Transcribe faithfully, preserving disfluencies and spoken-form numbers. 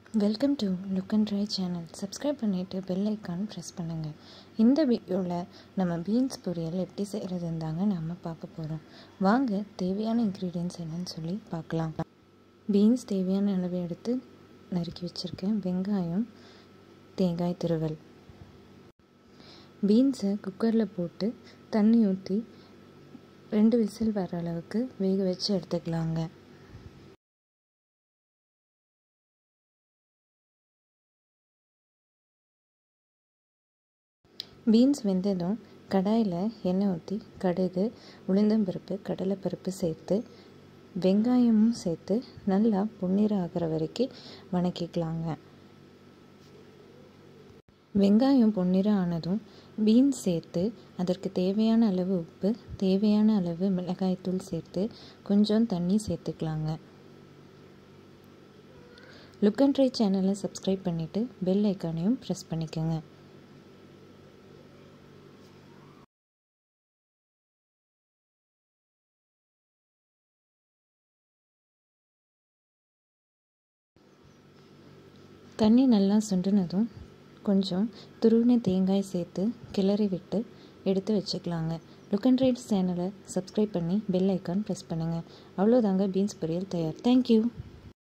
Welcome to look and try channel. Subscribe பண்ணிவிட்டு bell icon press பண்ணுங்கள். இந்த வீடியோவில் நம்ம பீன்ஸ் பொரியல் எப்படி செய்கிறதுன்னு தாங்க நம்ம பார்க்க போகிறோம். வாங்க தேவையான இன்க்ரீடியன்ட்ஸ் என்னன்னு சொல்லி பார்க்கலாம். பீன்ஸ் தேவையான அளவு எடுத்து நறுக்கி வச்சுருக்கேன். வெங்காயம், தேங்காய் துருவல். பீன்ஸை குக்கரில் போட்டு தண்ணி ஊற்றி ரெண்டு விசில் வர அளவுக்கு வேக வச்சு எடுத்துக்கலாங்க. பீன்ஸ் வெந்ததும் கடாயில் எண்ணெய் ஊற்றி கடுகு, உளுந்தம்பருப்பு, கடலைப்பருப்பு சேர்த்து வெங்காயமும் சேர்த்து நல்லா பொன்னிறம் ஆகிற வரைக்கும் வணக்கிக்கலாங்க. வெங்காயம் பொன்னிறம் ஆனதும் பீன்ஸ் சேர்த்து அதற்கு தேவையான அளவு உப்பு, தேவையான அளவு மிளகாய்த்தூள் சேர்த்து கொஞ்சம் தண்ணி சேர்த்துக்கலாங்க. லுக் அண்ட் ட்ரை சேனலை சப்ஸ்கிரைப் பண்ணிவிட்டு பெல் ஐக்கானையும் ப்ரெஸ் பண்ணிக்கோங்க. தண்ணி நல்லா சுண்டினதும் கொஞ்சம் துருவின தேங்காய் சேர்த்து கிளறி விட்டு எடுத்து வச்சுக்கலாங்க. லுக் அண்ட் ரைட் சேனலை சப்ஸ்கிரைப் பண்ணி பெல் ஐக்கான் ப்ரெஸ் பண்ணுங்கள். அவ்வளோதாங்க, பீன்ஸ் பொரியல் தயார். தேங்க்யூ.